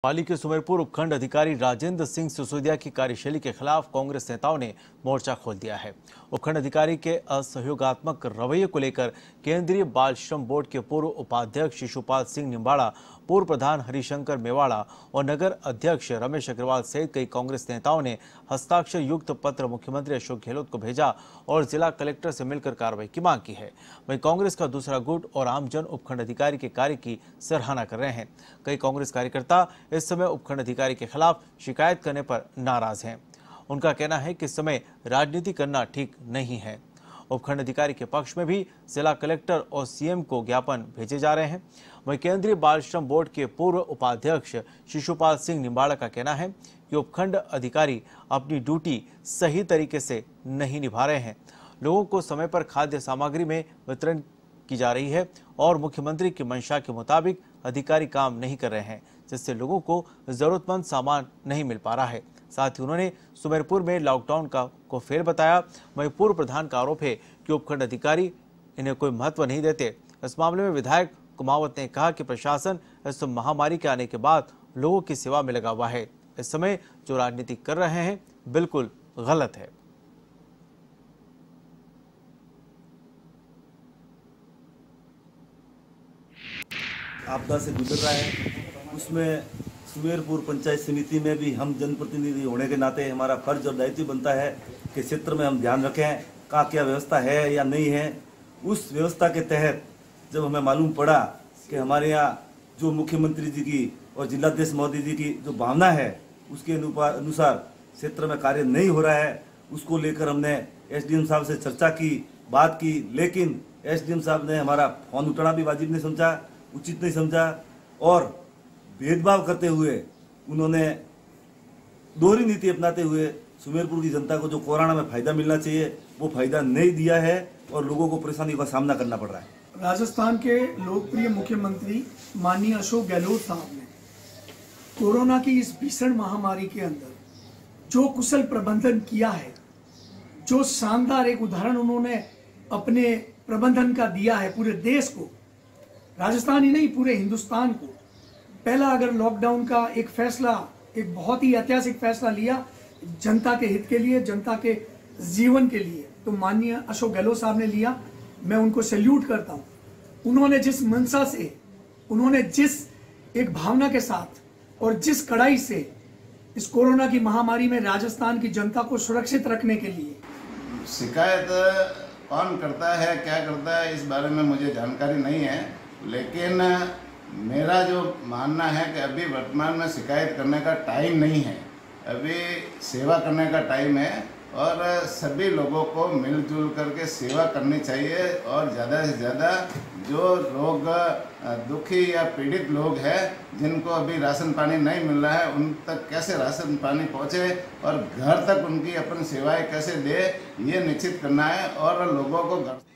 पाली के सुमेरपुर उपखंड अधिकारी राजेंद्र सिंह सिसोदिया की कार्यशैली के खिलाफ कांग्रेस नेताओं ने मोर्चा खोल दिया है। उपखंड अधिकारी के असहयोगात्मक रवैये को लेकर केंद्रीय बाल श्रम बोर्ड के पूर्व उपाध्यक्ष शिशुपाल सिंह निंबाड़ा, पूर्व प्रधान हरिशंकर मेवाड़ा और नगर अध्यक्ष रमेश अग्रवाल सहित कई कांग्रेस नेताओं ने हस्ताक्षर युक्त पत्र मुख्यमंत्री अशोक गहलोत को भेजा और जिला कलेक्टर से मिलकर कार्रवाई की मांग की है। वहीं कांग्रेस का दूसरा गुट और आमजन उपखंड अधिकारी के कार्य की सराहना कर रहे हैं। कई कांग्रेस कार्यकर्ता इस समय उपखंड अधिकारी के खिलाफ शिकायत करने पर नाराज हैं। उनका कहना है कि इस समय राजनीति करना ठीक नहीं है। उपखंड अधिकारी के पक्ष में भी जिला कलेक्टर और सीएम को ज्ञापन भेजे जा रहे हैं। वहीं केंद्रीय बाल श्रम बोर्ड के पूर्व उपाध्यक्ष शिशुपाल सिंह निंबाड़ा का कहना है कि उपखंड अधिकारी अपनी ड्यूटी सही तरीके से नहीं निभा रहे हैं। लोगों को समय पर खाद्य सामग्री में वितरण की जा रही है और मुख्यमंत्री की मंशा के मुताबिक अधिकारी काम नहीं कर रहे हैं, जिससे लोगों को जरूरतमंद सामान नहीं मिल पा रहा है। साथ ही उन्होंने सुमेरपुर में लॉकडाउन को फेल बताया। वहीं पूर्व प्रधान का आरोप है कि उपखंड अधिकारी इन्हें कोई महत्व नहीं देते। इस मामले में विधायक कुमावत ने कहा कि प्रशासन इस महामारी के आने के बाद लोगों की सेवा में लगा हुआ है। इस समय जो राजनीति कर रहे हैं बिल्कुल गलत है। आपदा से गुजर रहा है, उसमें सुमेरपुर पंचायत समिति में भी हम जनप्रतिनिधि होने के नाते हमारा फर्ज और दायित्व बनता है कि क्षेत्र में हम ध्यान रखें का क्या व्यवस्था है या नहीं है। उस व्यवस्था के तहत जब हमें मालूम पड़ा कि हमारे यहाँ जो मुख्यमंत्री जी की और जिलाध्यक्ष महोदय जी की जो भावना है उसके अनुसार क्षेत्र में कार्य नहीं हो रहा है, उसको लेकर हमने एसडीएम साहब से चर्चा की, बात की, लेकिन एसडीएम साहब ने हमारा फोन उठाना भी वाजिब नहीं समझा, उचित नहीं समझा और भेदभाव करते हुए उन्होंने दोहरी नीति अपनाते हुए सुमेरपुर की जनता को जो कोरोना में फायदा मिलना चाहिए वो फायदा नहीं दिया है और लोगों को परेशानी का सामना करना पड़ रहा है। राजस्थान के लोकप्रिय मुख्यमंत्री माननीय अशोक गहलोत साहब ने कोरोना की इस भीषण महामारी के अंदर जो कुशल प्रबंधन किया है, जो शानदार एक उदाहरण उन्होंने अपने प्रबंधन का दिया है पूरे देश को, राजस्थान ही नहीं पूरे हिंदुस्तान को। पहला अगर लॉकडाउन का एक फैसला, एक बहुत ही ऐतिहासिक फैसला लिया जनता के हित के लिए, जनता के जीवन के लिए, तो माननीय अशोक गहलोत साहब ने लिया। मैं उनको सैल्यूट करता हूँ। उन्होंने जिस मंशा से, उन्होंने जिस एक भावना के साथ और जिस कड़ाई से इस कोरोना की महामारी में राजस्थान की जनता को सुरक्षित रखने के लिए। शिकायत कौन करता है, क्या करता है, इस बारे में मुझे जानकारी नहीं है, लेकिन मेरा जो मानना है कि अभी वर्तमान में शिकायत करने का टाइम नहीं है, अभी सेवा करने का टाइम है और सभी लोगों को मिलजुल करके सेवा करनी चाहिए और ज़्यादा से ज़्यादा जो लोग दुखी या पीड़ित लोग हैं जिनको अभी राशन पानी नहीं मिल रहा है उन तक कैसे राशन पानी पहुंचे और घर तक उनकी अपन सेवाएं कैसे दे, ये निश्चित करना है और लोगों को घर